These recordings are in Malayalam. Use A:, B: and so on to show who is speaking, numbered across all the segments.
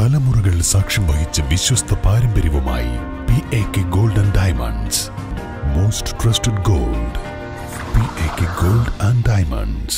A: തലമുറകൾ സാക്ഷ്യം വഹിച്ച വിശ്വസ്ത പാരമ്പര്യവുമായി PAK Gold and Diamonds. Most trusted gold. PAK Gold and Diamonds.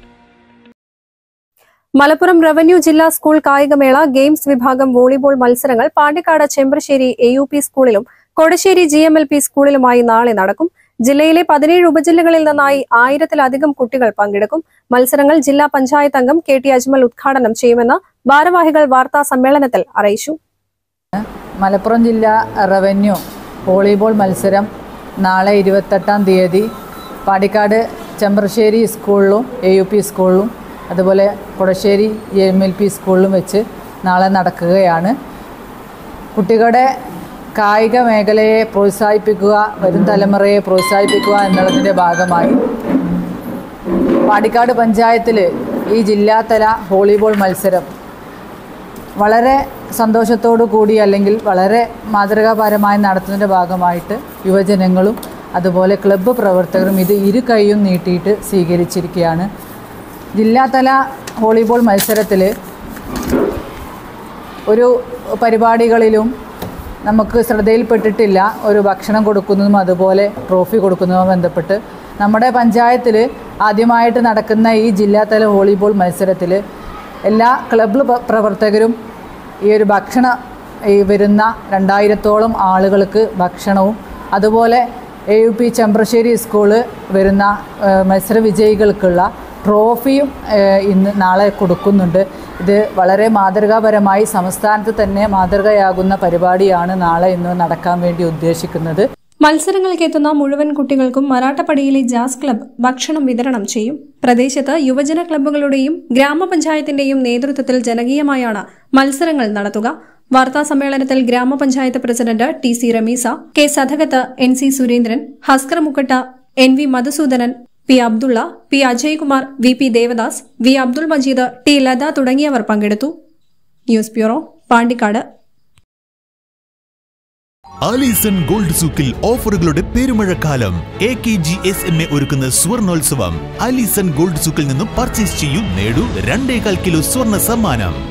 B: Malappuram revenue ജില്ലാ സ്കൂൾ കായികമേള ഗെയിംസ് വിഭാഗം വോളിബോൾ മത്സരങ്ങൾ പാണ്ടിക്കാട് ചെമ്പ്രശ്ശേരി AUP സ്കൂളിലും കൊടശ്ശേരി GMLP സ്കൂളിലുമായി നാളെ നടക്കും. ജില്ലയിലെ 17 ഉപജില്ലകളിൽ നിന്നായി 1000-ലധികം കുട്ടികൾ പങ്കെടുക്കും. മത്സരങ്ങൾ ജില്ലാ പഞ്ചായത്ത് അംഗം KT അജ്മൽ ഉദ്ഘാടനം ചെയ്യുമെന്ന് ഭാരവാഹികൾ വാർത്താ സമ്മേളനത്തിൽ അറിയിച്ചു.
C: മലപ്പുറം ജില്ലാ റവന്യൂ വോളിബോൾ മത്സരം നാളെ 28-ാം തീയതി പാണ്ടിക്കാട് ചെമ്പ്രശ്ശേരി സ്കൂളിലും AUP സ്കൂളിലും അതുപോലെ കൊടശ്ശേരി GMLP സ്കൂളിലും വെച്ച് നാളെ നടക്കുകയാണ്. കുട്ടികളുടെ കായിക മേഖലയെ പ്രോത്സാഹിപ്പിക്കുക, വരും തലമുറയെ പ്രോത്സാഹിപ്പിക്കുക എന്നുള്ളതിൻ്റെ ഭാഗമായി പാണ്ടിക്കാട് പഞ്ചായത്തിൽ ഈ ജില്ലാതല വോളിബോൾ മത്സരം വളരെ സന്തോഷത്തോടു കൂടി അല്ലെങ്കിൽ വളരെ മാതൃകാപരമായി നടത്തുന്നതിൻ്റെ ഭാഗമായിട്ട് യുവജനങ്ങളും അതുപോലെ ക്ലബ്ബ് പ്രവർത്തകരും ഇത് ഇരു കൈയും നീട്ടിയിട്ട് സ്വീകരിച്ചിരിക്കുകയാണ്. ജില്ലാതല വോളിബോൾ മത്സരത്തിൽ ഒരു പരിപാടികളിലും നമുക്ക് ശ്രദ്ധയിൽപ്പെട്ടിട്ടില്ല ഒരു ഭക്ഷണം കൊടുക്കുന്നതും അതുപോലെ ട്രോഫി കൊടുക്കുന്നതും ബന്ധപ്പെട്ട് നമ്മുടെ പഞ്ചായത്തിൽ ആദ്യമായിട്ട് നടക്കുന്ന ഈ ജില്ലാതല വോളിബോൾ മത്സരത്തിൽ എല്ലാ ക്ലബ്ബ് പ്രവർത്തകരും ഈ ഒരു വരുന്ന 2000-ഓളം ആളുകൾക്ക് ഭക്ഷണവും അതുപോലെ AUP ചെമ്പ്രശ്ശേരി സ്കൂള് വരുന്ന മത്സര വിജയികൾക്കുള്ള ട്രോഫിയും നാളെ കൊടുക്കുന്നുണ്ട്. ഇത് വളരെ മാതൃകാപരമായി സംസ്ഥാനത്ത് തന്നെ മാതൃകയാകുന്ന പരിപാടിയാണ് നാളെ ഇന്ന് നടക്കാൻ വേണ്ടി ഉദ്ദേശിക്കുന്നത്.
B: മത്സരങ്ങൾക്ക് എത്തുന്ന മുഴുവൻ കുട്ടികൾക്കും മറാട്ടപ്പടിയിലെ ജാസ് ക്ലബ്ബ് ഭക്ഷണം വിതരണം ചെയ്യും. പ്രദേശത്ത് യുവജന ക്ലബ്ബുകളുടെയും ഗ്രാമപഞ്ചായത്തിന്റെയും നേതൃത്വത്തിൽ ജനകീയമായാണ് മത്സരങ്ങൾ നടത്തുക. വാർത്താ സമ്മേളനത്തിൽ ഗ്രാമപഞ്ചായത്ത് president TC Ramisa, K Sadakath, NC Surendran, Haskar Mukkatta, NV Madhusudanan, P Abdulla, P Ajaykumar, VP Devadas, V Abdul Majeed, T Latha തുടങ്ങിയവർ പങ്കെടുത്തു. News bureau, Pandikkad.
D: Alison gold സൂക്കിൽ ഓഫറുകളുടെ പെരുമഴക്കാലം. AKGSMA ഒരുക്കുന്ന സ്വർണോത്സവം. ആലീസൺ ഗോൾഡ് സൂക്കിൽ നിന്നും പർച്ചേസ് ചെയ്യൂ, നേടൂ 2.25 കിലോ സ്വർണ്ണ സമ്മാനം.